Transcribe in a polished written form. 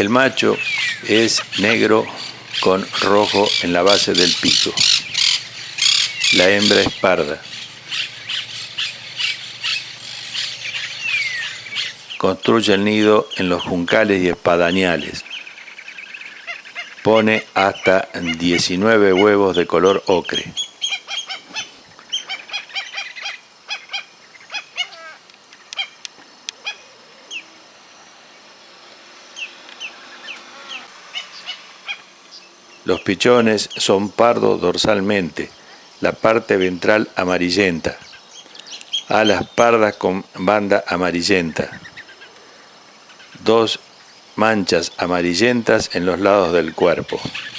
El macho es negro con rojo en la base del pico. La hembra es parda. Construye el nido en los juncales y espadañales. Pone hasta 19 huevos de color ocre. Los pichones son pardo dorsalmente, la parte ventral amarillenta, alas pardas con banda amarillenta, 2 manchas amarillentas en los lados del cuerpo.